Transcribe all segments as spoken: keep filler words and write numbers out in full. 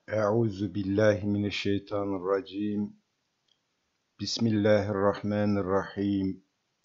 Euzu billahi mineşşeytanirracim. Bismillahirrahmanirrahim.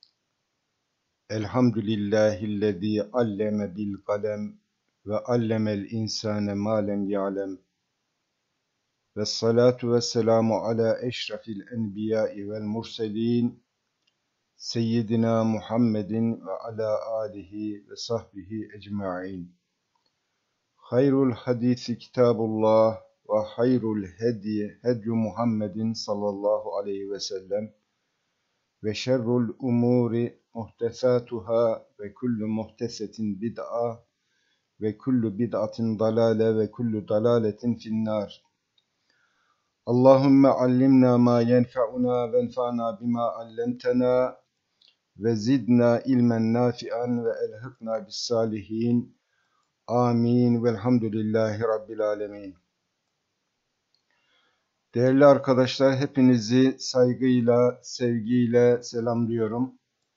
Elhamdülillahillezî alleme bil kalem ve allemel insane ma lem ya'lem. Vessalatu vesselamu ala eşrefil enbiya'i vel murselin. Seyyidina Muhammedin ve ala alihi ve sahbihi ecmaîn. Hayrul hadisi kitabullah ve hayrul hediye hedyu Muhammedin sallallahu aleyhi ve sellem ve şerrul umuri muhtesatuhâ ve kullu muhtesetin bid'a ve kullu bid'atin dalale ve kullu dalaletin finnâr. Allahümme allimna ma yenfe'una ve enfa'na bima allemtena ve zidna ilmen nafi'an ve elhikna bis salihin. Amin. Velhamdülillahi Rabbil alemin. Değerli arkadaşlar, hepinizi saygıyla, sevgiyle selamlıyorum.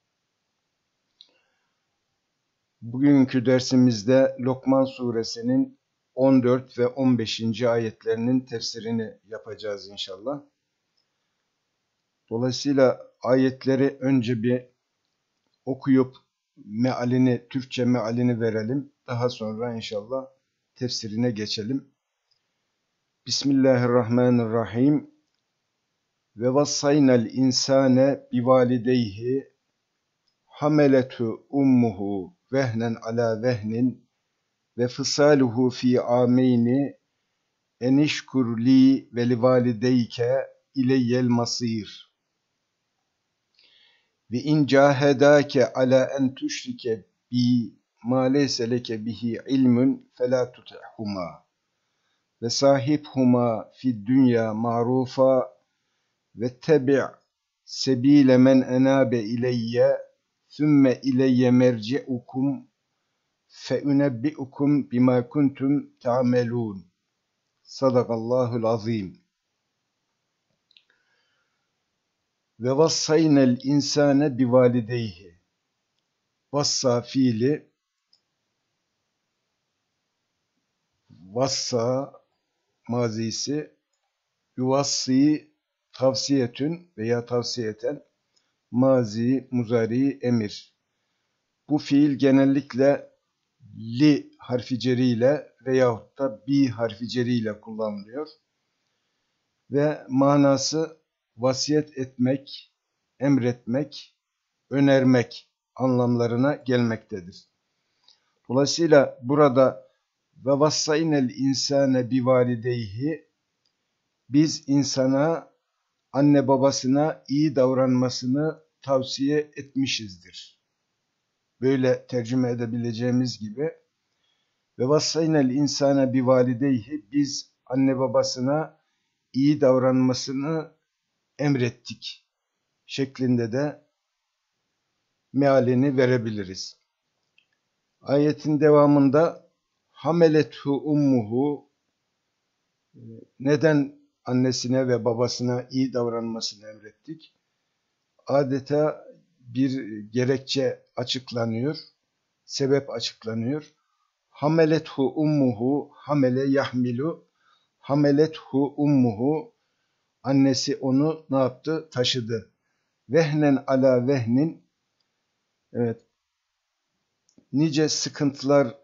Bugünkü dersimizde Lokman suresinin on dört ve on beşinci ayetlerinin tefsirini yapacağız inşallah. Dolayısıyla ayetleri önce bir okuyup mealini, Türkçe mealini verelim. Daha sonra inşallah tefsirine geçelim. Bismillahirrahmanirrahim. Ve vassaynal insane bivalideyhi hameletu ummuhu vehnen ala vehnin ve fısaluhu fi ameyni enişkur li ve livalideyke ileyyel masir. Ve in cahedake ala en tuşrike bi ma leyse leke bihi ilmun fela tutihuma ve sahibhuma fid dünya ma'rufa ve tebi' sebile men enabe ileyye sümme ileyye merci'ukum fe unebbi'ukum bima kuntum ta'melun. Sadakallahul azim. Ve vassaynel insane bivalideyhi. Vassa fiili vassa mazisi yuvassi tavsiyetün veya tavsiyeten mazi, muzari, emir. Bu fiil genellikle li harfi ceriyle veyahut da bi harfi ceriyle kullanılıyor. Ve manası vasiyet etmek, emretmek, önermek anlamlarına gelmektedir. Dolayısıyla burada ve vassaynel insane bivalideyhi, biz insana anne babasına iyi davranmasını tavsiye etmişizdir. Böyle tercüme edebileceğimiz gibi ve vassaynel insane bivalideyhi, biz anne babasına iyi davranmasını emrettik şeklinde de mealini verebiliriz. Ayetin devamında hamelethu ummuhu, neden annesine ve babasına iyi davranmasını emrettik? Adeta bir gerekçe açıklanıyor, sebep açıklanıyor. Hamelethu ummuhu, hamele yahmilu, hamelethu ummuhu, annesi onu ne yaptı? Taşıdı. Vehnen ala vehnin, evet, nice sıkıntılar,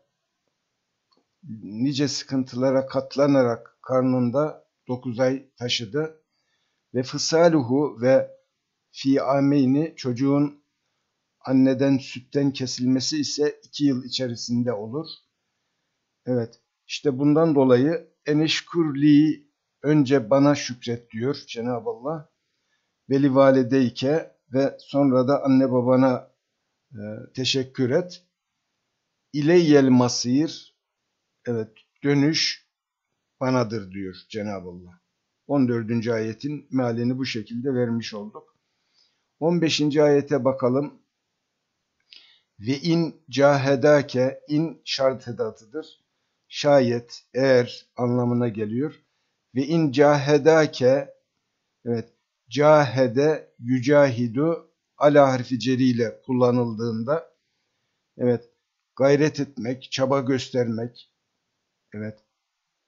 nice sıkıntılara katlanarak karnında dokuz ay taşıdı. Ve fısaluhu, ve fi ameyni, çocuğun anneden sütten kesilmesi ise iki yıl içerisinde olur. Evet, işte bundan dolayı enişkurli, önce bana şükret diyor Cenab-ı Allah. Veli valideyke, ve sonra da anne babana e, teşekkür et. İleyyel masir, evet, dönüş banadır diyor Cenab-ı Allah. on dördüncü ayetin mealini bu şekilde vermiş olduk. on beşinci ayete bakalım. Ve in cahedake, in şart edatıdır. Şayet, eğer anlamına geliyor. Ve in cahedake, evet, cahede yücahidu ala harfi ceriyle kullanıldığında, evet, gayret etmek, çaba göstermek, evet,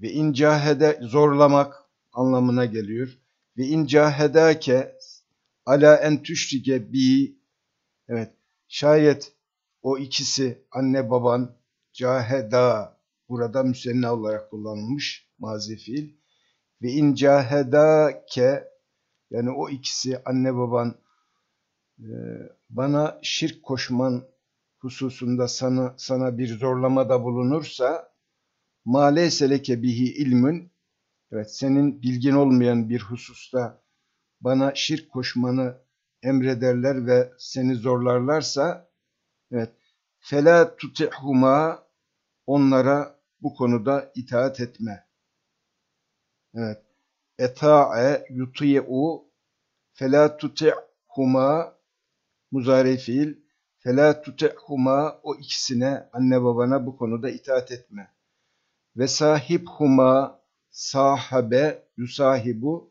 Ve in cahede zorlamak anlamına geliyor. Ve in cahedake ala en tüşrike bi, evet, şayet o ikisi anne baban, caheda burada müsenna olarak kullanılmış mazi fiil. Ve in cahedake, yani o ikisi anne baban e, bana şirk koşman hususunda sana sana bir zorlamada bulunursa, ma leyse leke bihi ilmün, evet, senin bilgin olmayan bir hususta bana şirk koşmanı emrederler ve seni zorlarlarsa, evet, fela tutihuma, onlara bu konuda itaat etme. Evet, eta'e yuti'u, fela tutihuma muzari fiil, fela tutihuma, o ikisine, anne babana bu konuda itaat etme. Ve sahibhuma, sahabe yusahibu,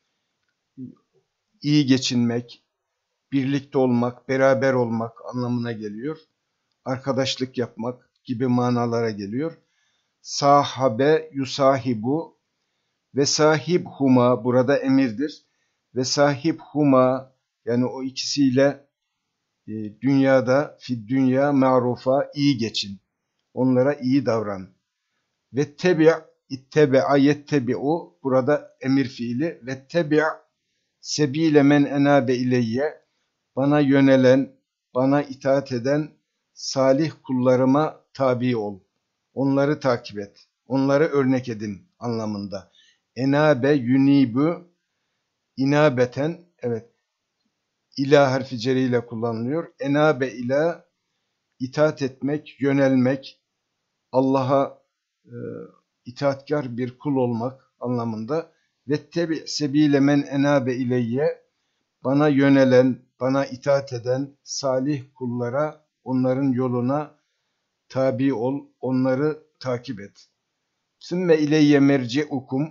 iyi geçinmek, birlikte olmak, beraber olmak anlamına geliyor. Arkadaşlık yapmak gibi manalara geliyor. Sahabe yusahibu ve sahibhuma burada emirdir. Ve sahibhuma, yani o ikisiyle e, dünyada, fid dünya ma'rufa, iyi geçin. Onlara iyi davran. Ve tebi' ittebe'a yettebi'u, burada emir fiili. Ve tebi' sebile men enabe ileyye, bana yönelen, bana itaat eden salih kullarıma tabi ol. Onları takip et. Onları örnek edin anlamında. Enabe yunibu, inabeten, evet, ila harfi ceriyle kullanılıyor. Enabe ila, itaat etmek, yönelmek, Allah'a e, itaatkar bir kul olmak anlamında. Vettebi sebile men enabe ileyye, bana yönelen, bana itaat eden salih kullara, onların yoluna tabi ol, onları takip et. Sümme ileyye merci'ukum,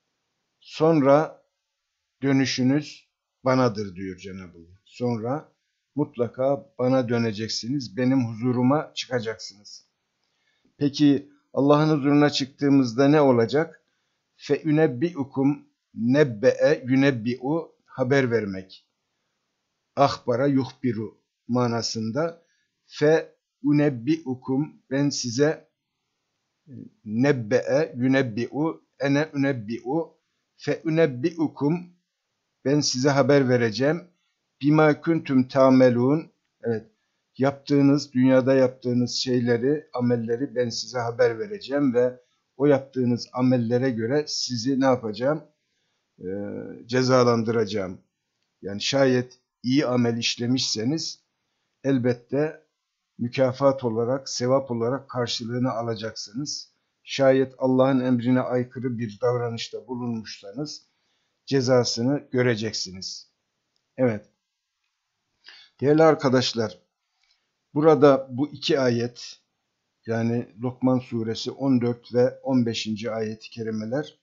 sonra dönüşünüz banadır diyor Cenab-ı Allah. Sonra mutlaka bana döneceksiniz, benim huzuruma çıkacaksınız. Peki Allah'ın huzuruna çıktığımızda ne olacak? Fe ünebbi'ukum, nebbe'e yünebbi'u, haber vermek. Ahbara yuhbiru manasında. Fe ünebbi'ukum, ben size, nebbe'e yünebbi'u, ene ünebbi'u, fe ünebbi'ukum, ben size haber vereceğim. Bima kuntum ta'melun, evet, yaptığınız, dünyada yaptığınız şeyleri, amelleri ben size haber vereceğim ve o yaptığınız amellere göre sizi ne yapacağım? Ee, cezalandıracağım. Yani şayet iyi amel işlemişseniz elbette mükafat olarak, sevap olarak karşılığını alacaksınız. Şayet Allah'ın emrine aykırı bir davranışta bulunmuşsanız cezasını göreceksiniz. Evet. Değerli arkadaşlar, burada bu iki ayet, yani Lokman suresi on dört ve on beşinci ayet-i kerimeler,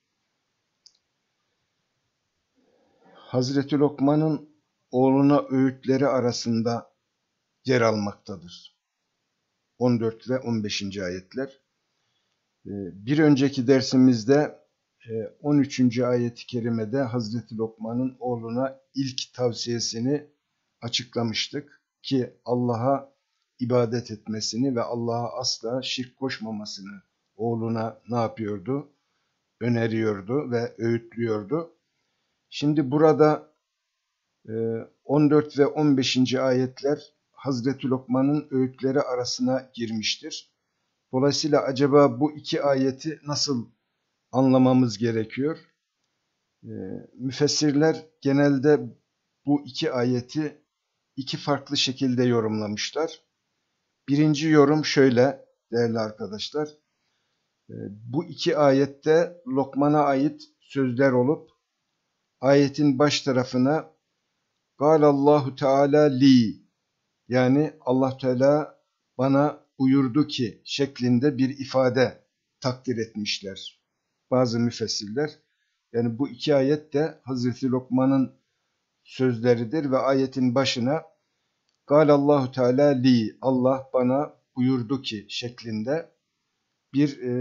Hazreti Lokman'ın oğluna öğütleri arasında yer almaktadır. on dört ve on beşinci ayetler. Bir önceki dersimizde on üçüncü ayet-i kerimede Hazreti Lokman'ın oğluna ilk tavsiyesini açıklamıştık ki Allah'a ibadet etmesini ve Allah'a asla şirk koşmamasını oğluna ne yapıyordu? Öneriyordu ve öğütlüyordu. Şimdi burada on dört ve on beşinci ayetler Hazreti Lokman'ın öğütleri arasına girmiştir. Dolayısıyla acaba bu iki ayeti nasıl anlamamız gerekiyor? Müfessirler genelde bu iki ayeti iki farklı şekilde yorumlamışlar. Birinci yorum şöyle değerli arkadaşlar. Bu iki ayette Lokman'a ait sözler olup ayetin baş tarafına Galallahu Teala li, yani Allah Teala bana buyurdu ki şeklinde bir ifade takdir etmişler bazı müfessirler. Yani bu iki ayet de Hazreti Lokman'ın sözleridir ve ayetin başına Galallahu Teala li, Allah bana buyurdu ki şeklinde bir e,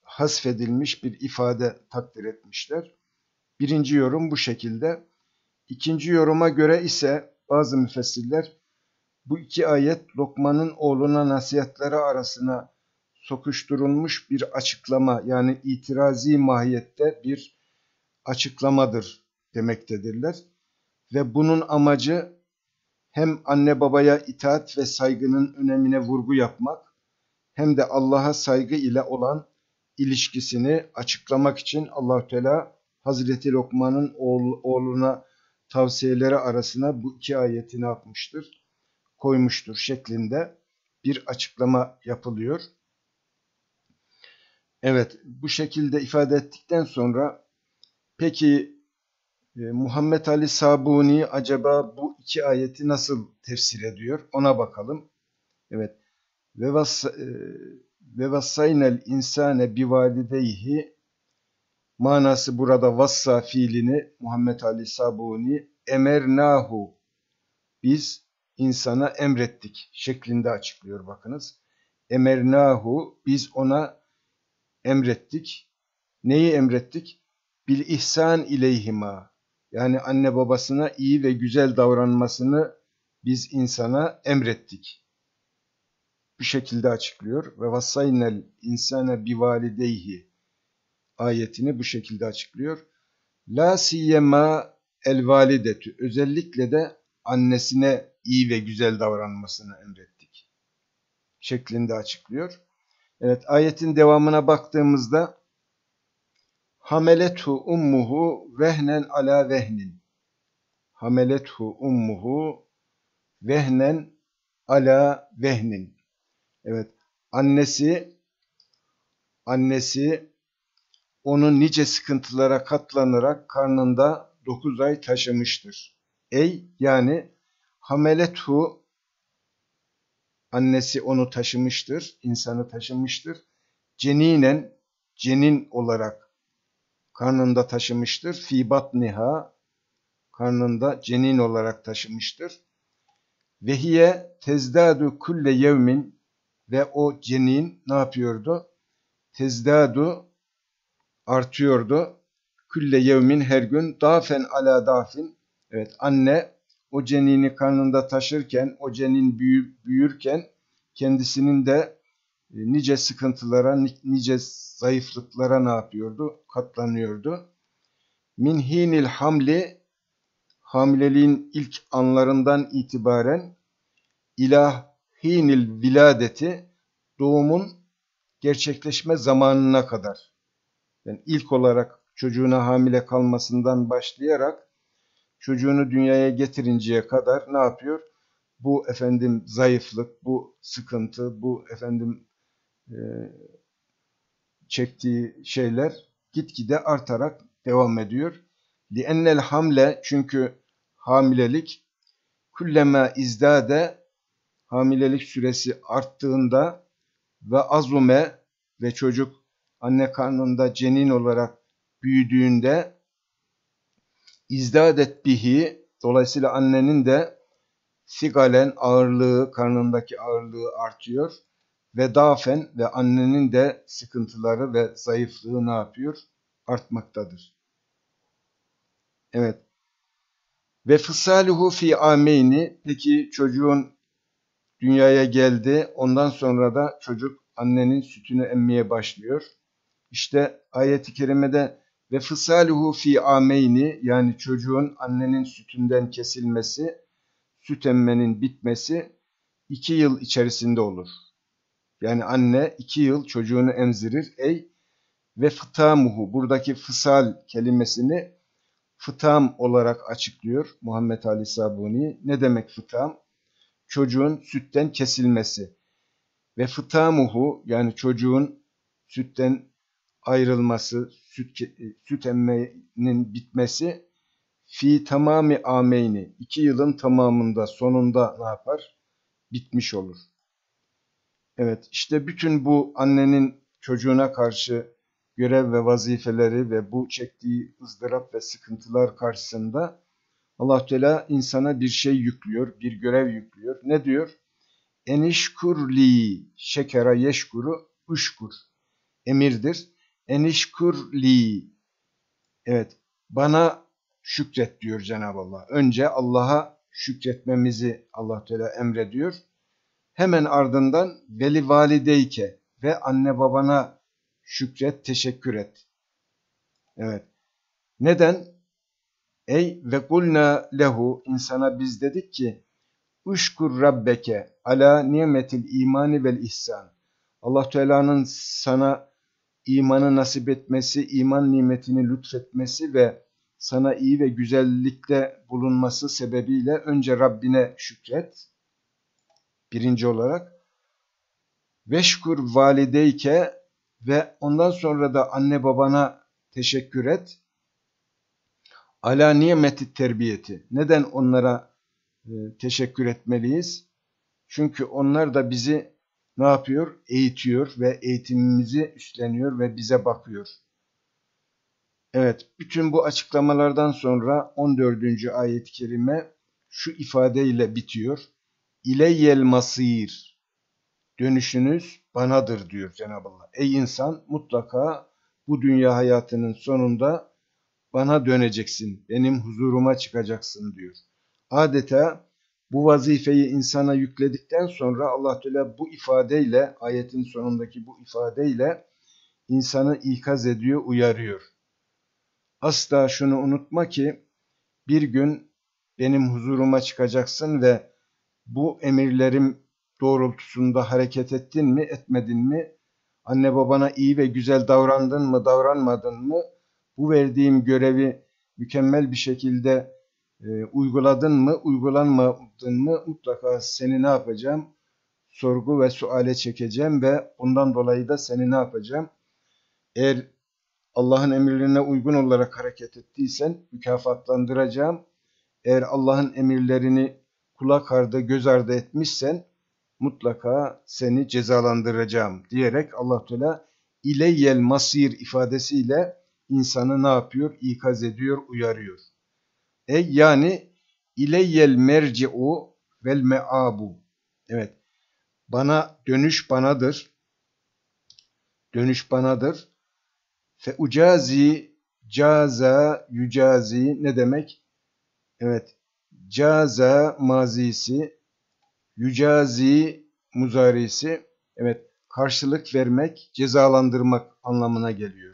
hasfedilmiş bir ifade takdir etmişler. Birinci yorum bu şekilde. İkinci yoruma göre ise bazı müfessirler bu iki ayet Lokman'ın oğluna nasihatleri arasına sokuşturulmuş bir açıklama, yani itirazi mahiyette bir açıklamadır demektedirler. Ve bunun amacı hem anne babaya itaat ve saygının önemine vurgu yapmak, hem de Allah'a saygı ile olan ilişkisini açıklamak için Allah-u Teala Hazreti Lokman'ın oğluna tavsiyeleri arasına bu iki ayeti ne yapmıştır? Koymuştur şeklinde bir açıklama yapılıyor. Evet, bu şekilde ifade ettikten sonra peki e, Muhammed Ali Sabuni acaba bu iki ayeti nasıl tefsir ediyor? Ona bakalım. Evet. Ve vas e, ve vassaynel insane bivalideyhi manası burada vassa fiilini Muhammed Ali Sabuni emernahu biz insana emrettik şeklinde açıklıyor bakınız. Emernahu biz ona emrettik. Neyi emrettik? Bil ihsan ileyhima. Yani anne babasına iyi ve güzel davranmasını biz insana emrettik. Bu şekilde açıklıyor. Ve vassaynel insane bivalideyhi ayetini bu şekilde açıklıyor. La siyema el validetü. Özellikle de annesine iyi ve güzel davranmasını emrettik şeklinde açıklıyor. Evet, ayetin devamına baktığımızda hamelethu ummuhu vehnen ala vehnin. Hamelethu ummuhu vehnen ala vehnin. Evet, annesi annesi onu nice sıkıntılara katlanarak karnında dokuz ay taşımıştır. Ey yani hamelethu annesi onu taşımıştır, insanı taşımıştır. Ceninen cenin olarak karnında taşımıştır. Fi batniha karnında cenin olarak taşımıştır. Ve hiye tezdadu kulle yevmin ve o cenin ne yapıyordu? Tezdadu artıyordu. Kulle yevmin her gün dafen ala dafin. Evet, anne o cenini karnında taşırken, o cenin büyü, büyürken kendisinin de nice sıkıntılara, nice zayıflıklara ne yapıyordu? Katlanıyordu. Min hinil hamli hamileliğin ilk anlarından itibaren ila hinil viladeti doğumun gerçekleşme zamanına kadar. Yani ilk olarak çocuğuna hamile kalmasından başlayarak çocuğunu dünyaya getirinceye kadar ne yapıyor? Bu efendim zayıflık, bu sıkıntı, bu efendim e, çektiği şeyler gitgide artarak devam ediyor. Li'ennel hamle çünkü hamilelik kullema izdade hamilelik süresi arttığında ve azume ve çocuk anne karnında cenin olarak büyüdüğünde izdadet bihi dolayısıyla annenin de sigalen ağırlığı karnındaki ağırlığı artıyor ve dafen ve annenin de sıkıntıları ve zayıflığı ne yapıyor? Artmaktadır. Evet. Ve fısaluhu fi ameyni peki çocuğun dünyaya geldi. Ondan sonra da çocuk annenin sütünü emmeye başlıyor. İşte ayet-i kerimede ve fısaluhu fi ameyni yani çocuğun annenin sütünden kesilmesi, süt emmenin bitmesi iki yıl içerisinde olur. Yani anne iki yıl çocuğunu emzirir. Ey ve fıtamuhu buradaki fısal kelimesini fıtam olarak açıklıyor Muhammed Ali Sabuni. Ne demek fıtam? Çocuğun sütten kesilmesi. Ve fıtamuhu yani çocuğun sütten ayrılması, süt, süt emmenin bitmesi fi tamami ameyni iki yılın tamamında sonunda ne yapar? Bitmiş olur. Evet işte bütün bu annenin çocuğuna karşı görev ve vazifeleri ve bu çektiği ızdırap ve sıkıntılar karşısında Allah Teala insana bir şey yüklüyor, bir görev yüklüyor. Ne diyor? Enişkur li şekera yeşkuru uşkur. Emirdir. enişkur li. Evet, bana şükret diyor Cenab-ı Allah. Önce Allah'a şükretmemizi Allah Teala emrediyor. Hemen ardından veli valideyke ve anne babana şükret, teşekkür et. Evet. Neden? Ey ve kulna lehu, insana biz dedik ki uşkur rabbeke ala nimetil imani vel ihsan. Allah Teala'nın sana imanı nasip etmesi, iman nimetini lütfetmesi ve sana iyi ve güzellikte bulunması sebebiyle önce Rabbine şükret. Birinci olarak. Veşkur valideyke ve ondan sonra da anne babana teşekkür et. Ala nimeti terbiyeti. Neden onlara e, teşekkür etmeliyiz? Çünkü onlar da bizi ne yapıyor? Eğitiyor ve eğitimimizi üstleniyor ve bize bakıyor. Evet, bütün bu açıklamalardan sonra on dördüncü ayet-i kerime şu ifadeyle bitiyor. İleyyel masir. Dönüşünüz banadır diyor Cenab-ı Allah. Ey insan, mutlaka bu dünya hayatının sonunda bana döneceksin, benim huzuruma çıkacaksın diyor. Adeta bu vazifeyi insana yükledikten sonra Allah Teala bu ifadeyle, ayetin sonundaki bu ifadeyle insanı ikaz ediyor, uyarıyor. Asla şunu unutma ki bir gün benim huzuruma çıkacaksın ve bu emirlerim doğrultusunda hareket ettin mi, etmedin mi? Anne babana iyi ve güzel davrandın mı, davranmadın mı? Bu verdiğim görevi mükemmel bir şekilde e, uyguladın mı, uygulanmadın mı? Mutlaka seni ne yapacağım? Sorgu ve suale çekeceğim ve ondan dolayı da seni ne yapacağım? Eğer Allah'ın emirlerine uygun olarak hareket ettiysen mükafatlandıracağım. Eğer Allah'ın emirlerini kulak ardı, göz ardı etmişsen mutlaka seni cezalandıracağım diyerek Allah Teala ileyyel masir ifadesiyle insanı ne yapıyor? İkaz ediyor, uyarıyor. E yani ileyyel merci'u vel me'abu. Evet. Bana dönüş banadır. Dönüş banadır. Fe ucazi caza yücazi ne demek? Evet. Caza mazisi, yücazi muzarisi, evet, karşılık vermek, cezalandırmak anlamına geliyor.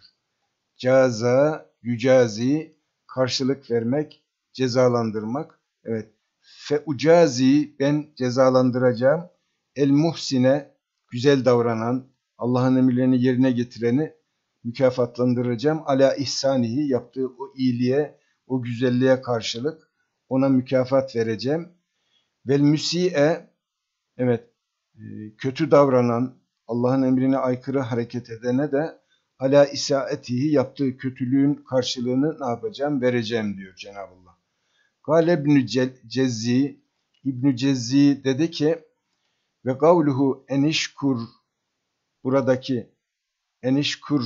Caza, yücazi, karşılık vermek, cezalandırmak. Evet. Fe ucazi, ben cezalandıracağım. El muhsine, güzel davranan, Allah'ın emirlerini yerine getireni mükafatlandıracağım. Ala ihsanihi, yaptığı o iyiliğe, o güzelliğe karşılık ona mükafat vereceğim. Vel müsi'e, evet, kötü davranan, Allah'ın emrine aykırı hareket edene de ala isaetihi, yaptığı kötülüğün karşılığını ne yapacağım? Vereceğim diyor Cenab-ı Allah. Kâle İbn-i Cezzi, İbn-i Cezzi dedi ki ve kavluhu enişkur, buradaki enişkur,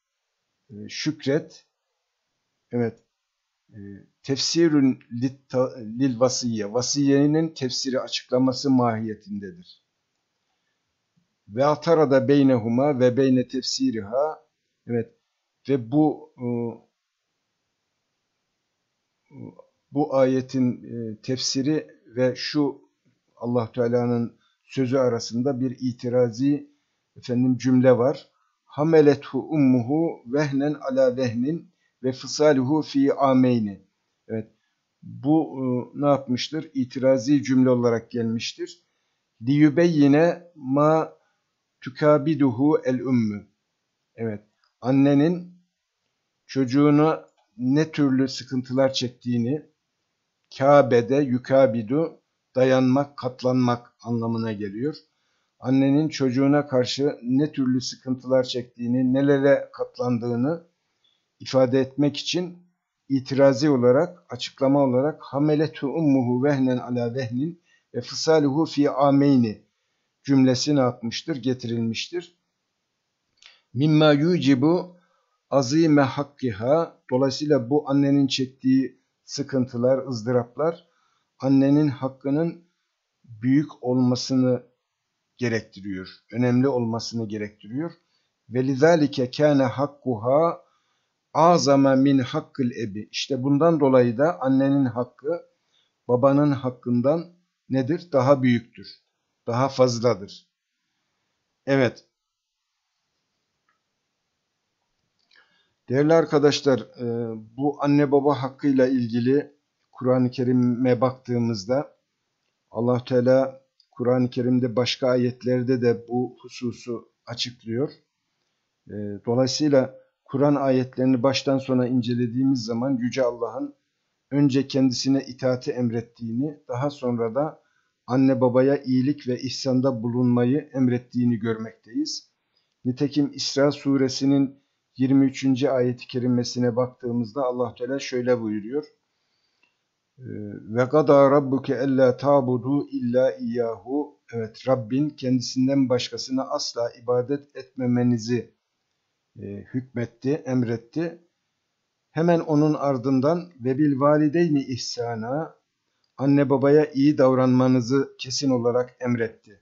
şükret, evet, tefsirün lil vasiyye, vasiyenin tefsiri, açıklaması mahiyetindedir. Ve atarada beynehuma ve beyne tefsiriha, evet, ve bu bu ayetin tefsiri ve şu Allah Teala'nın sözü arasında bir itirazi efendim cümle var. Hamelethu ummuhu vehnen ala vehnin ve fısaluhu fi ameyni. Evet. Bu ne yapmıştır? İtirazi cümle olarak gelmiştir. Liyubeyyine ma tukabiduhu el ümmü. Evet. Annenin çocuğuna ne türlü sıkıntılar çektiğini, Kabe'de yukabidu, dayanmak, katlanmak anlamına geliyor. Annenin çocuğuna karşı ne türlü sıkıntılar çektiğini, nelere katlandığını ifade etmek için itirazi olarak, açıklama olarak hameletu ummuhu vehnen ala vehnin ve fısaluhu fi ameyni cümlesi ne yapmıştır? Getirilmiştir. Mimma yucibu azime hakkiha, dolayısıyla bu annenin çektiği sıkıntılar, ızdıraplar annenin hakkının büyük olmasını gerektiriyor, önemli olmasını gerektiriyor. Ve lizalike kâne hakkuha azama min hakkıl ebi. İşte bundan dolayı da annenin hakkı babanın hakkından nedir? Daha büyüktür. Daha fazladır. Evet. Değerli arkadaşlar, e, bu anne baba hakkıyla ilgili Kur'an-ı Kerim'e baktığımızda Allah Teala Kur'an-ı Kerim'de başka ayetlerde de bu hususu açıklıyor. E, Dolayısıyla Kur'an ayetlerini baştan sona incelediğimiz zaman Yüce Allah'ın önce kendisine itaati emrettiğini, daha sonra da anne babaya iyilik ve ihsanda bulunmayı emrettiğini görmekteyiz. Nitekim İsra suresinin yirmi üçüncü ayet-i kerimesine baktığımızda Allah Teala şöyle buyuruyor. Ve gada rabbuke alla ta'budu illa iyyahu. Evet, Rabbin kendisinden başkasına asla ibadet etmemenizi e, hükmetti, emretti. Hemen onun ardından ve bil valideyni ihsana, anne babaya iyi davranmanızı kesin olarak emretti.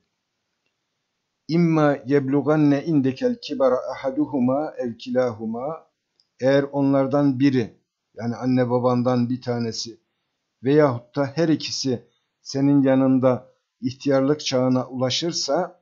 İmma yebluganne indekel kibara ahaduhuma ev kilahuma, eğer onlardan biri, yani anne babandan bir tanesi veyahut da her ikisi senin yanında ihtiyarlık çağına ulaşırsa,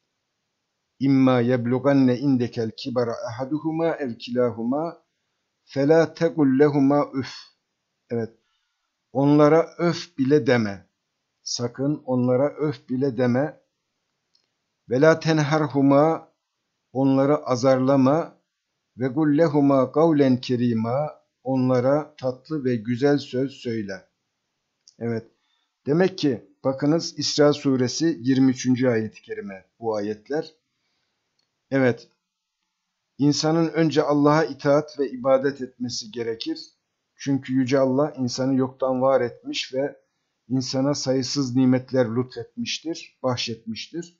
imma yebluganne indekel kibara ahaduhuma ev kilahuma fela tegul lehuma üf. Evet, onlara öf bile deme. Sakın onlara öf bile deme. Ve la tenharhuma, onları azarlama. Ve gullehuma kavlen kerima, onlara tatlı ve güzel söz söyle. Evet. Demek ki bakınız İsra suresi yirmi üçüncü ayet-i kerime bu ayetler. Evet. İnsanın önce Allah'a itaat ve ibadet etmesi gerekir. Çünkü Yüce Allah insanı yoktan var etmiş ve insana sayısız nimetler lütfetmiştir, bahşetmiştir.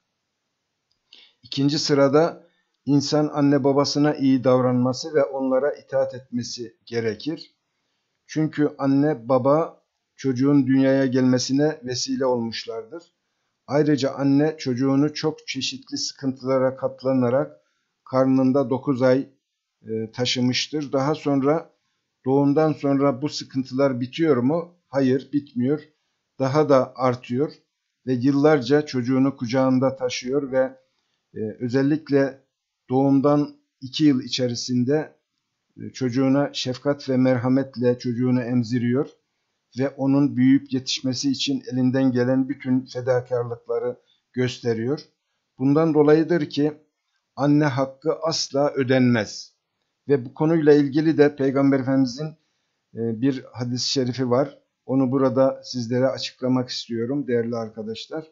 İkinci sırada insan anne babasına iyi davranması ve onlara itaat etmesi gerekir. Çünkü anne baba çocuğun dünyaya gelmesine vesile olmuşlardır. Ayrıca anne çocuğunu çok çeşitli sıkıntılara katlanarak karnında dokuz ay e, taşımıştır. Daha sonra doğumdan sonra bu sıkıntılar bitiyor mu? Hayır, bitmiyor. Daha da artıyor ve yıllarca çocuğunu kucağında taşıyor ve e, özellikle doğumdan iki yıl içerisinde e, çocuğuna şefkat ve merhametle çocuğunu emziriyor ve onun büyüyüp yetişmesi için elinden gelen bütün fedakarlıkları gösteriyor. Bundan dolayıdır ki anne hakkı asla ödenmez. Ve bu konuyla ilgili de Peygamber Efendimizin bir hadis-i şerifi var. Onu burada sizlere açıklamak istiyorum değerli arkadaşlar.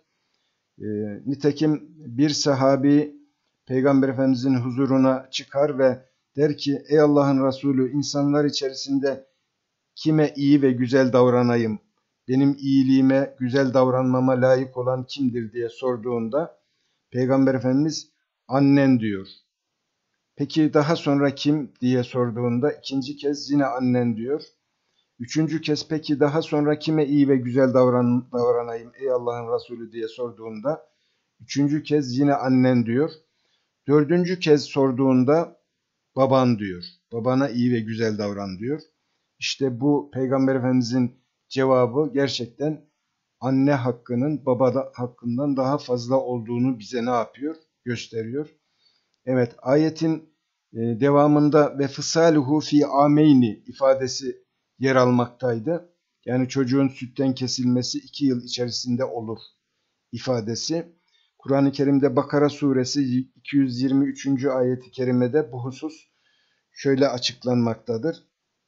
Nitekim bir sahabi Peygamber Efendimizin huzuruna çıkar ve der ki, ey Allah'ın Resulü, insanlar içerisinde kime iyi ve güzel davranayım, benim iyiliğime, güzel davranmama layık olan kimdir diye sorduğunda Peygamber Efendimiz annen diyor. Peki daha sonra kim diye sorduğunda ikinci kez yine annen diyor. Üçüncü kez peki daha sonra kime iyi ve güzel davran, davranayım ey Allah'ın Resulü diye sorduğunda üçüncü kez yine annen diyor. Dördüncü kez sorduğunda baban diyor. Babana iyi ve güzel davran diyor. İşte bu Peygamber Efendimizin cevabı gerçekten anne hakkının baba hakkından daha fazla olduğunu bize ne yapıyor? Gösteriyor. Evet, ayetin devamında ve fısaluhu fi ameyni ifadesi yer almaktaydı. Yani çocuğun sütten kesilmesi iki yıl içerisinde olur ifadesi. Kur'an-ı Kerim'de Bakara suresi iki yüz yirmi üçüncü ayeti kerimede bu husus şöyle açıklanmaktadır.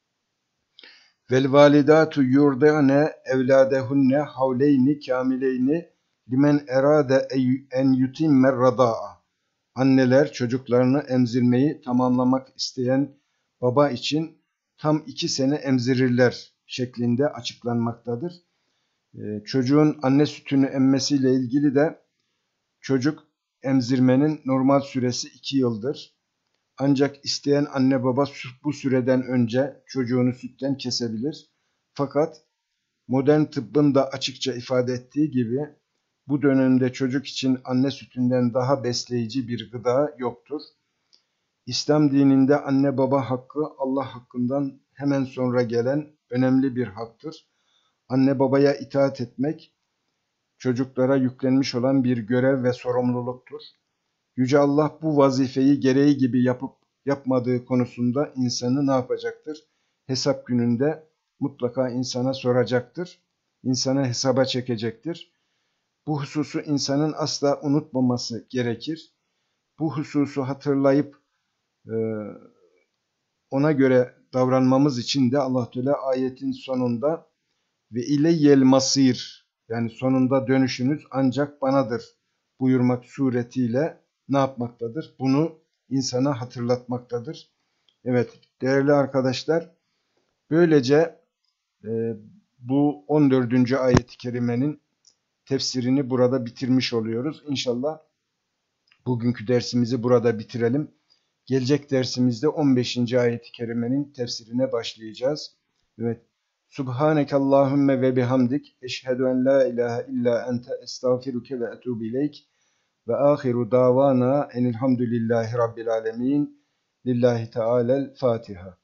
Vel validatu yurdi'ne evladehunne havleyni kamileyni limen erade en yutimmer rada'a. Anneler çocuklarını emzirmeyi tamamlamak isteyen baba için tam iki sene emzirirler şeklinde açıklanmaktadır. Ee, çocuğun anne sütünü emmesiyle ilgili de çocuk emzirmenin normal süresi iki yıldır. Ancak isteyen anne baba bu süreden önce çocuğunu sütten kesebilir. Fakat modern tıbbın da açıkça ifade ettiği gibi bu dönemde çocuk için anne sütünden daha besleyici bir gıda yoktur. İslam dininde anne baba hakkı Allah hakkından hemen sonra gelen önemli bir haktır. Anne babaya itaat etmek çocuklara yüklenmiş olan bir görev ve sorumluluktur. Yüce Allah bu vazifeyi gereği gibi yapıp yapmadığı konusunda insanı ne yapacaktır? Hesap gününde mutlaka insana soracaktır. İnsanı hesaba çekecektir. Bu hususu insanın asla unutmaması gerekir. Bu hususu hatırlayıp e, ona göre davranmamız için de Allah Teala ayetin sonunda ve ileyyel masir, yani sonunda dönüşünüz ancak banadır buyurmak suretiyle ne yapmaktadır? Bunu insana hatırlatmaktadır. Evet değerli arkadaşlar, böylece e, bu on dördüncü ayet-i kerimenin tefsirini burada bitirmiş oluyoruz. İnşallah bugünkü dersimizi burada bitirelim. Gelecek dersimizde on beşinci ayet-i kerimenin tefsirine başlayacağız. Evet. Subhaneke Allahümme ve bihamdik. Eşhedü en la ilahe illa ente estağfiruke ve etubu ileyk. Ve ahiru davana enilhamdülillahi rabbil alemin. Lillahi Teala'l Fatiha.